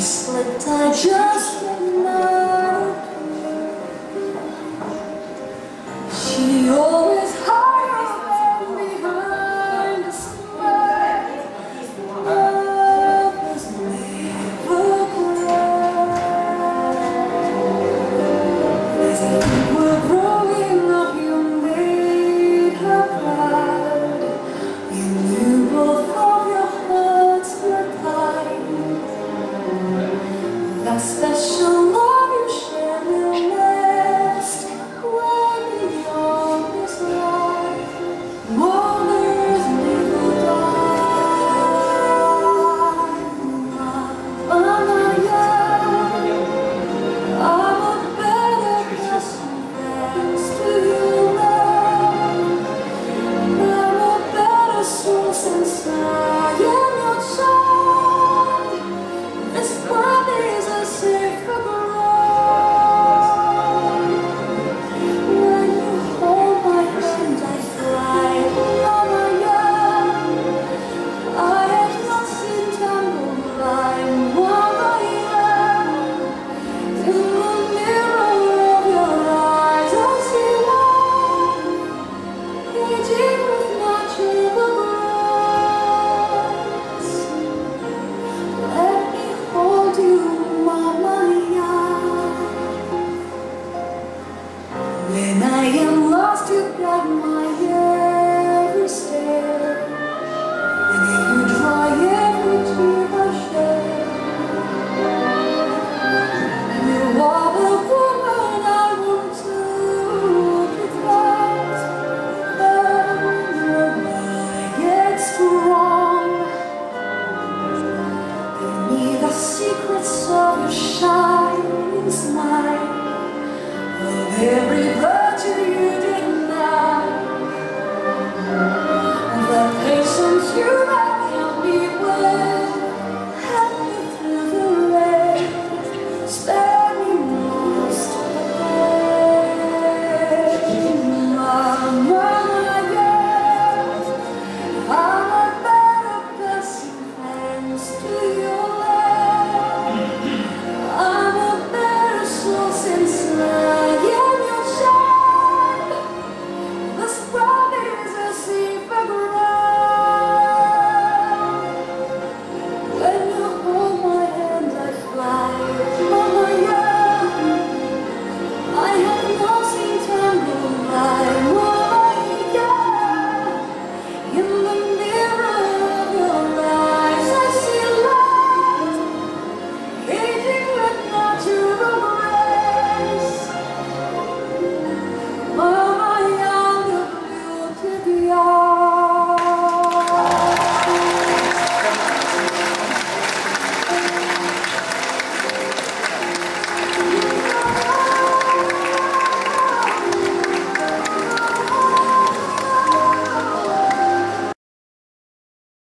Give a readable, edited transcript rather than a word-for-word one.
slipped, I just ignored. She always hides behind a smile. Love is never cry. As you were growing up, you made her proud. You knew both of your hearts were kind. That special love you share will last way beyond this life. Mothers never die. Mama, I'm a better person thanks to you, love. I'm a better source inside.